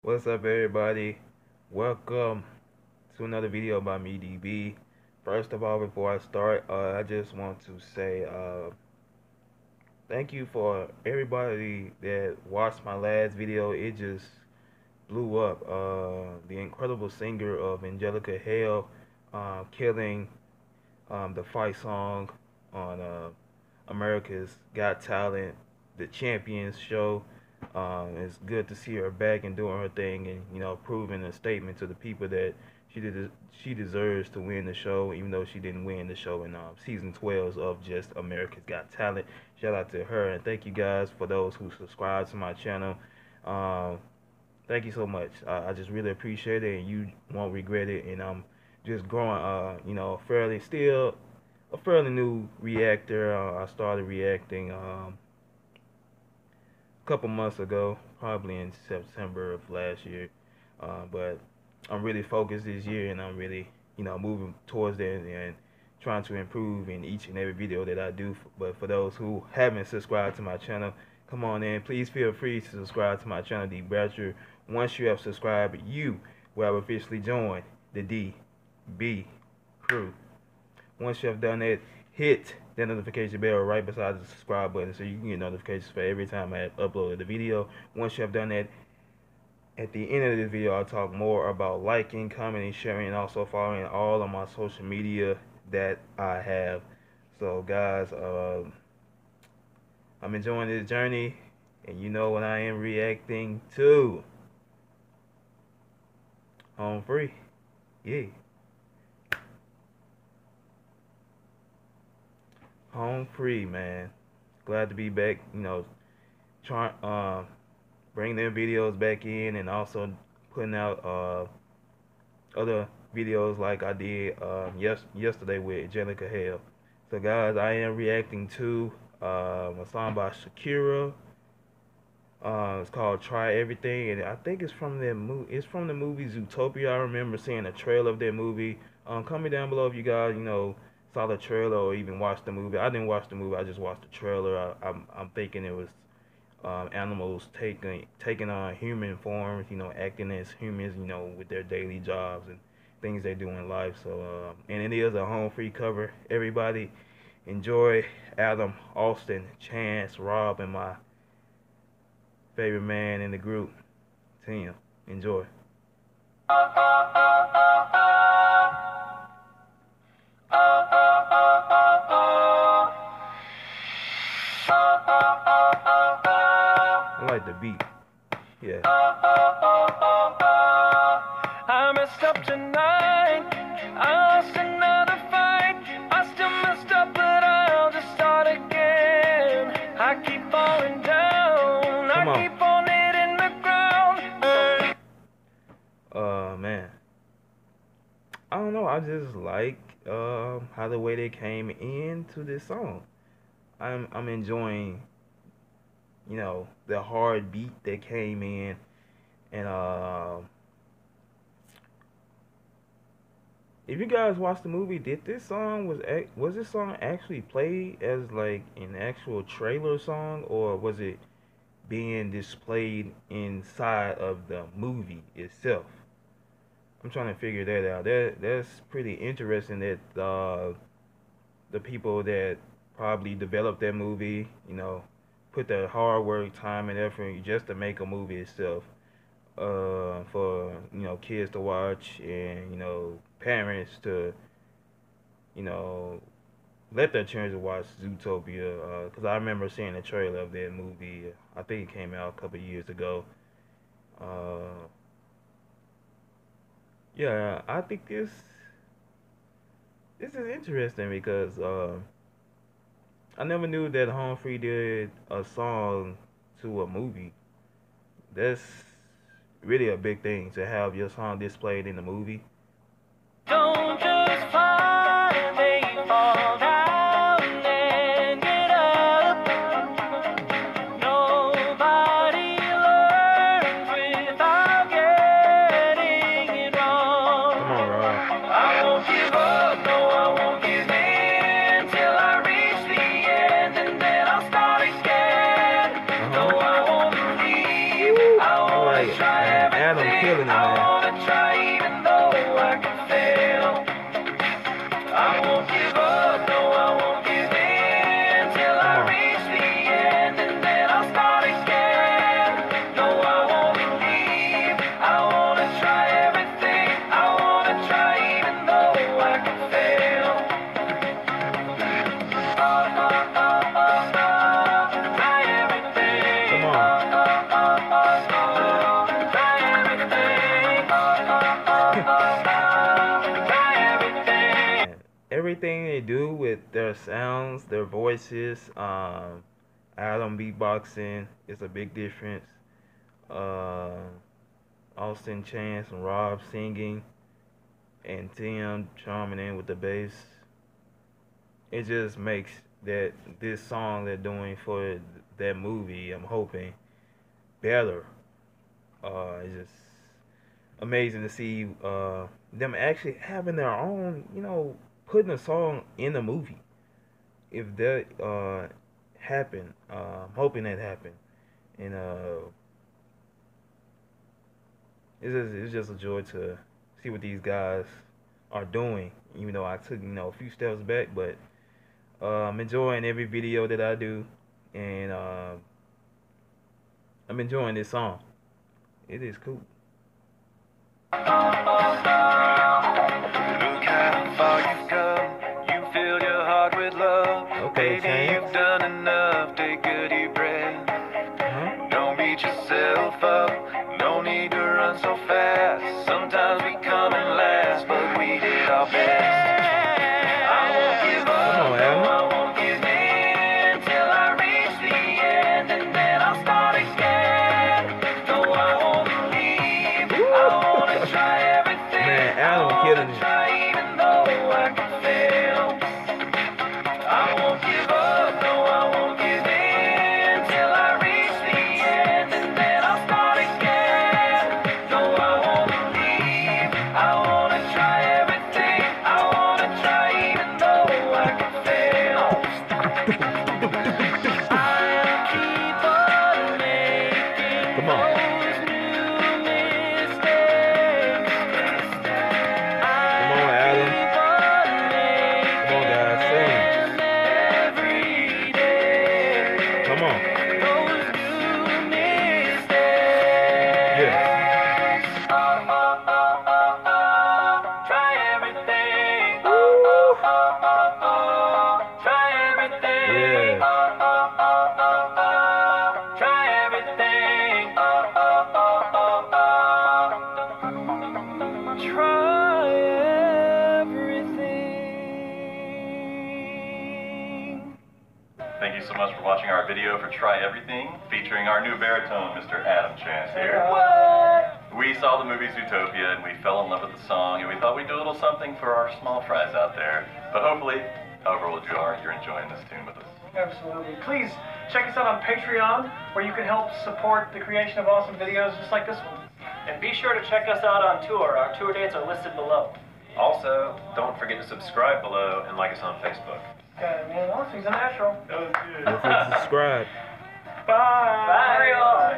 What's up, everybody? Welcome to another video by me, DB. First of all, before I start, I just want to say thank you for everybody that watched my last video. It just blew up. The incredible singer of Angelica Hale killing the fight song on America's Got Talent, the Champions show. It's good to see her back and doing her thing, and proving a statement to the people that she deserves to win the show, even though she didn't win the show in season 12 of just America's Got Talent. Shout out to her, and thank you guys for those who subscribe to my channel. Thank you so much. I just really appreciate it, and you won't regret it. And I'm just growing, still a fairly new reactor. I started reacting couple months ago, probably in September of last year. But I'm really focused this year, and I'm really, moving towards that and trying to improve in each and every video that I do. But for those who haven't subscribed to my channel, come on in. Please feel free to subscribe to my channel, DBratcher. Once you have subscribed, you will have officially joined the DB crew. Once you have done that, hit that notification bell right beside the subscribe button so you can get notifications for every time I have uploaded a video. Once you have done that, at the end of this video, I'll talk more about liking, commenting, sharing, and also following all of my social media that I have. So guys, I'm enjoying this journey, and you know what I am reacting to. Home free. Yeah. Home free, man. Glad to be back, trying bring their videos back in, and also putting out other videos like I did yesterday with Angelica Hale. So guys, I am reacting to a song by Shakira. It's called Try Everything, and I think it's from the movie Zootopia. I remember seeing a trailer of that movie. Comment down below if you guys saw the trailer or even watched the movie. I didn't watch the movie. I just watched the trailer. I'm thinking it was animals taking on human forms, acting as humans, with their daily jobs and things they do in life. So and it is a home free cover. Everybody enjoy. Adam, Austin, Chance, Rob, and my favorite man in the group, Tim. Enjoy. I like the beat. Yeah. I messed up tonight. I lost another fight. I still messed up, but I'll just start again. I keep falling down. I keep on hitting the ground. Man. I don't know. I just like how the way they came into this song. I'm enjoying, the hard beat that came in, and if you guys watched the movie, did this song was this song actually played as like an actual trailer song, or was it being displayed inside of the movie itself? I'm trying to figure that out. That's pretty interesting that the people that probably developed that movie, put their hard work, time, and effort just to make a movie itself, for kids to watch, and parents to let their children watch Zootopia. Because I remember seeing a trailer of that movie. I think it came out a couple years ago. Yeah, I think this is interesting because I never knew that Humphrey did a song to a movie. That's really a big thing, to have your song displayed in the movie. Don't just fly, they fall down and get up. Nobody learns without getting it wrong. Come on, Rob. I won't give up, no, I won't give in till I reach the end, and then I'll start again. No, I won't believe, I won't try everything. Adam killing it, man. I wanna try even though I can fail. I won't give up, no, I won't give in till I reach the end, and then I'll start again. No, I won't leave. I wanna try everything. I wanna try even though I can fail. Try everything. Come on. Try everything. Try everything. Everything they do with their sounds, their voices, Adam beatboxing is a big difference. Austin Chance and Rob singing, and Tim chiming in with the bass. It just makes this song they're doing for that movie, I'm hoping, better. It's just amazing to see them actually having their own, putting a song in the movie. If that happen, I'm hoping that happen, and it's just a joy to see what these guys are doing. Even though I took a few steps back, but I'm enjoying every video that I do, and I'm enjoying this song. It is cool. Look how far you've come. You filled your heart with love. Okay, Baby, you've done enough. Take a deep breath. Don't beat yourself up. No need to run so fast. Sometimes we come in last, but we did our best. I won't give up. Come on, Adam. No, I won't give in till I reach the end, and then I'll start again. No, I won't leave. I wanna try everything. Man, Adam killing it. Try even though I can fail. I won't give up, no, I won't give in till I reach the end, and then I'll start again. No, I won't leave. I wanna try everything. I wanna try even though I can fail. I'll keep on making Come on. those new mistakes. Come on, Adam. Come on, guys, sing. Every day. Come on. Those new mistakes. Yeah. Try everything. Try everything. Yeah. Try everything. Try everything. Thank you so much for watching our video for Try Everything, featuring our new baritone, Mr. Adam Chance here. What? We saw the movie Zootopia and we fell in love with the song, and we thought we'd do a little something for our small fries out there. But hopefully, however old you are, you're enjoying this tune with us. Absolutely. Please check us out on Patreon, where you can help support the creation of awesome videos just like this one. And be sure to check us out on tour. Our tour dates are listed below. Also, don't forget to subscribe below and like us on Facebook. Okay, man, Austin's a natural. Don't forget to subscribe. Bye.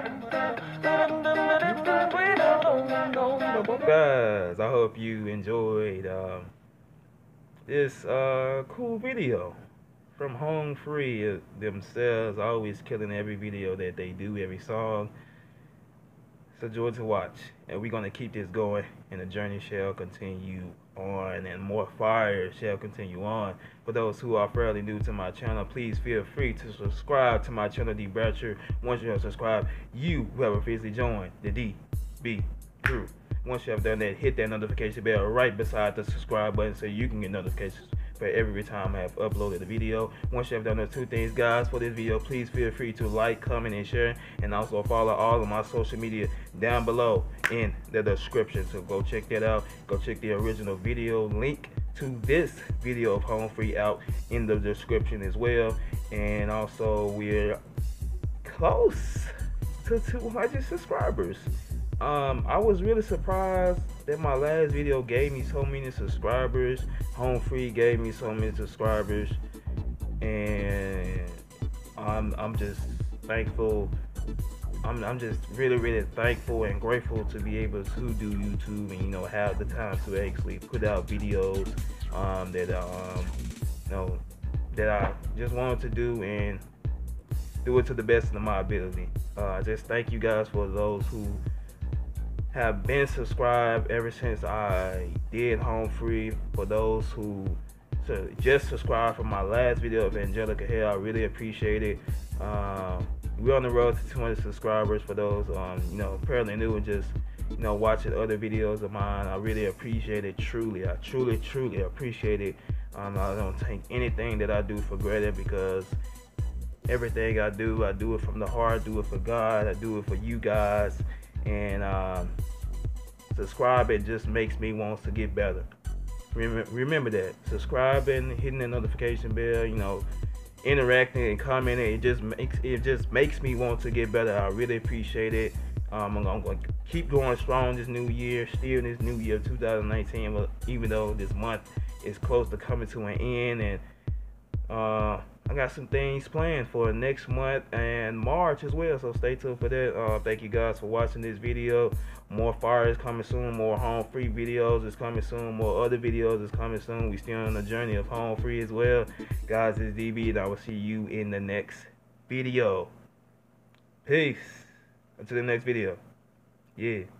Guys, I hope you enjoyed this cool video from Home Free themselves, always killing every video that they do, every song. It's a joy to watch, and we're gonna keep this going, and the journey shall continue on, and more fire shall continue on. For those who are fairly new to my channel, please feel free to subscribe to my channel, DBratcher. Once you have subscribed, you who have officially joined the DB crew. Once you have done that, hit that notification bell right beside the subscribe button so you can get notifications for every time I have uploaded a video. Once you have done those two things, guys, for this video, please feel free to like, comment, and share, and also follow all of my social media down below in the description. So go check that out. Go check the original video link to this video of Home Free out in the description as well. And also, we're close to 200 subscribers. I was really surprised that my last video gave me so many subscribers. Home Free gave me so many subscribers, and I'm just thankful I'm just really thankful and grateful to be able to do YouTube and have the time to actually put out videos that I just wanted to do and do it to the best of my ability. I just thank you guys for those who have been subscribed ever since I did Home Free. For those who just subscribed from my last video of Angelica Hale, I really appreciate it. We're on the road to 200 subscribers. For those apparently new and just watching other videos of mine, I really appreciate it. I truly appreciate it. I don't take anything that I do for granted, because everything I do it from the heart. I do it for God. I do it for you guys. And subscribing just makes me want to get better. Remember that. Subscribing, hitting the notification bell, interacting and commenting, it just makes me want to get better. I really appreciate it. I'm going to keep going strong this new year, still in this new year of 2019, even though this month is close to coming to an end. And I got some things planned for next month and March as well, so stay tuned for that. Thank you guys for watching this video. More fire is coming soon, more Home Free videos is coming soon, more other videos is coming soon. We still on the journey of Home Free as well. Guys, it's DB, and I will see you in the next video. Peace. Until the next video. Yeah.